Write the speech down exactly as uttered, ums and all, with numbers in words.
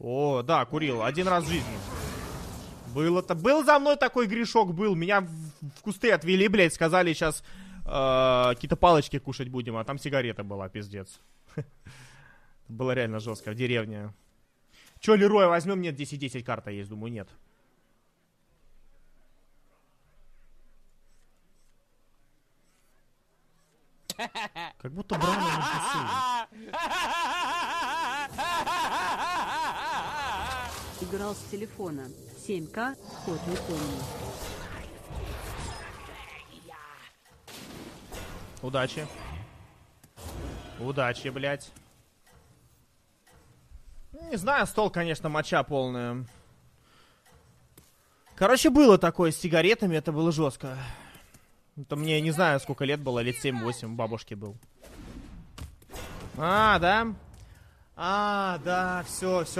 О, да, курил. Один раз в жизни. Был-то... Был за мной такой грешок, был. Меня в, в кусты отвели, блядь, сказали, сейчас э, какие-то палочки кушать будем, а там сигарета была, пиздец. Было реально жестко, в деревне. Че, Лероя возьмем? Нет, десять десять карта есть, думаю, нет. Как будто брали на шоссе. Играл с телефона. семь ка, код не помню. Удачи. Удачи, блядь. Не знаю, стол, конечно, моча полная. Короче, было такое с сигаретами, это было жестко. Это мне, не знаю, сколько лет было, лет семь-восемь, бабушке был. А, да? А, да, все, все.